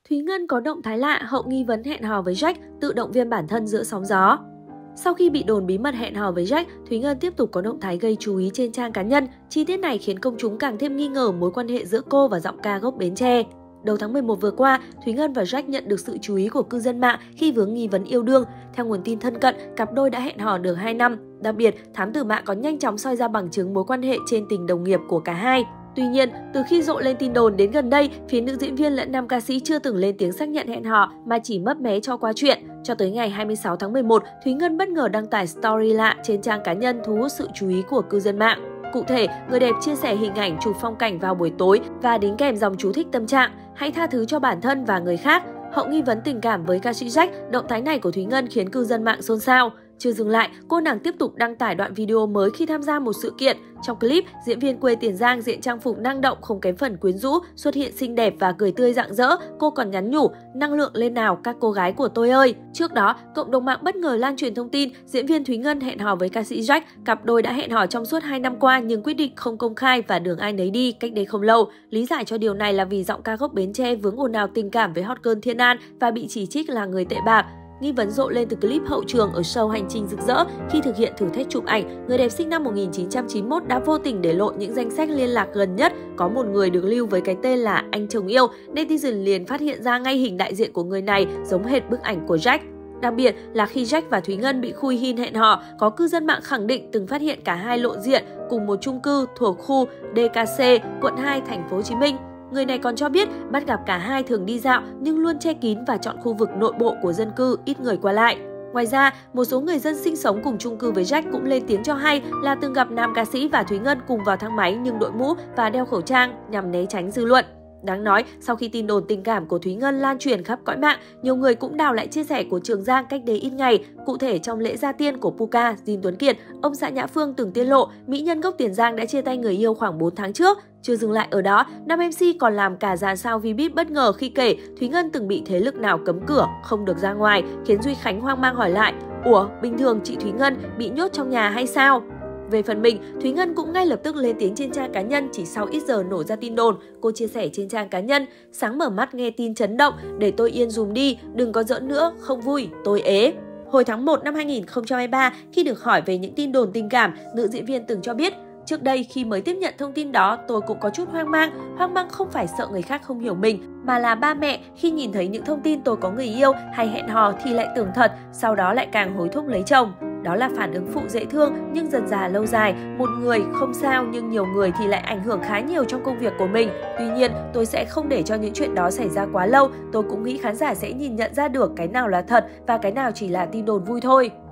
Thúy Ngân có động thái lạ hậu nghi vấn hẹn hò với Jack, tự động viên bản thân giữa sóng gió. Sau khi bị đồn bí mật hẹn hò với Jack, Thúy Ngân tiếp tục có động thái gây chú ý trên trang cá nhân. Chi tiết này khiến công chúng càng thêm nghi ngờ mối quan hệ giữa cô và giọng ca gốc Bến Tre. Đầu tháng 11 vừa qua, Thúy Ngân và Jack nhận được sự chú ý của cư dân mạng khi vướng nghi vấn yêu đương. Theo nguồn tin thân cận, cặp đôi đã hẹn hò được 2 năm. Đặc biệt, thám tử mạng có nhanh chóng soi ra bằng chứng mối quan hệ trên tình đồng nghiệp của cả hai. Tuy nhiên, từ khi rộ lên tin đồn đến gần đây, phía nữ diễn viên lẫn nam ca sĩ chưa từng lên tiếng xác nhận hẹn hò mà chỉ mấp mé cho qua chuyện. Cho tới ngày 26 tháng 11, Thúy Ngân bất ngờ đăng tải story lạ trên trang cá nhân thu hút sự chú ý của cư dân mạng. Cụ thể, người đẹp chia sẻ hình ảnh chụp phong cảnh vào buổi tối và đính kèm dòng chú thích tâm trạng: hãy tha thứ cho bản thân và người khác. Hậu nghi vấn tình cảm với ca sĩ Jack, động thái này của Thúy Ngân khiến cư dân mạng xôn xao. Chưa dừng lại, cô nàng tiếp tục đăng tải đoạn video mới khi tham gia một sự kiện. Trong clip, diễn viên quê Tiền Giang diện trang phục năng động không kém phần quyến rũ, xuất hiện xinh đẹp và cười tươi rạng rỡ. Cô còn nhắn nhủ: năng lượng lên nào các cô gái của tôi ơi. Trước đó, cộng đồng mạng bất ngờ lan truyền thông tin diễn viên Thúy Ngân hẹn hò với ca sĩ Jack. Cặp đôi đã hẹn hò trong suốt 2 năm qua nhưng quyết định không công khai và đường ai nấy đi cách đây không lâu. Lý giải cho điều này là vì giọng ca gốc Bến Tre vướng ồn ào tình cảm với hot girl Thiên An và bị chỉ trích là người tệ bạc. Nghi vấn rộ lên từ clip hậu trường ở show Hành trình rực rỡ. Khi thực hiện thử thách chụp ảnh, người đẹp sinh năm 1991 đã vô tình để lộ những danh sách liên lạc gần nhất. Có một người được lưu với cái tên là anh chồng yêu. Netizen liền phát hiện ra ngay hình đại diện của người này giống hệt bức ảnh của Jack. Đặc biệt là khi Jack và Thúy Ngân bị khui hin hẹn hò, có cư dân mạng khẳng định từng phát hiện cả hai lộ diện cùng một chung cư thuộc khu DKC, quận 2, thành phố Hồ Chí Minh. Người này còn cho biết bắt gặp cả hai thường đi dạo nhưng luôn che kín và chọn khu vực nội bộ của dân cư ít người qua lại. Ngoài ra, một số người dân sinh sống cùng chung cư với Jack cũng lên tiếng cho hay là từng gặp nam ca sĩ và Thúy Ngân cùng vào thang máy nhưng đội mũ và đeo khẩu trang nhằm né tránh dư luận. Đáng nói, sau khi tin đồn tình cảm của Thúy Ngân lan truyền khắp cõi mạng, nhiều người cũng đào lại chia sẻ của Trường Giang cách đây ít ngày. Cụ thể, trong lễ gia tiên của Puka, Dinh Tuấn Kiệt, ông xã Nhã Phương từng tiết lộ mỹ nhân gốc Tiền Giang đã chia tay người yêu khoảng 4 tháng trước. Chưa dừng lại ở đó, nam MC còn làm cả dàn sao Vbiz bất ngờ khi kể Thúy Ngân từng bị thế lực nào cấm cửa, không được ra ngoài, khiến Duy Khánh hoang mang hỏi lại: ủa, bình thường chị Thúy Ngân bị nhốt trong nhà hay sao? Về phần mình, Thúy Ngân cũng ngay lập tức lên tiếng trên trang cá nhân chỉ sau ít giờ nổ ra tin đồn. Cô chia sẻ trên trang cá nhân: sáng mở mắt nghe tin chấn động, để tôi yên dùm đi, đừng có giỡn nữa, không vui, tôi ế. Hồi tháng 1 năm 2023, khi được hỏi về những tin đồn tình cảm, nữ diễn viên từng cho biết: trước đây khi mới tiếp nhận thông tin đó, tôi cũng có chút hoang mang không phải sợ người khác không hiểu mình, mà là ba mẹ khi nhìn thấy những thông tin tôi có người yêu hay hẹn hò thì lại tưởng thật, sau đó lại càng hối thúc lấy chồng. Đó là phản ứng phụ dễ thương nhưng dần dà lâu dài, một người không sao nhưng nhiều người thì lại ảnh hưởng khá nhiều trong công việc của mình. Tuy nhiên, tôi sẽ không để cho những chuyện đó xảy ra quá lâu, tôi cũng nghĩ khán giả sẽ nhìn nhận ra được cái nào là thật và cái nào chỉ là tin đồn vui thôi.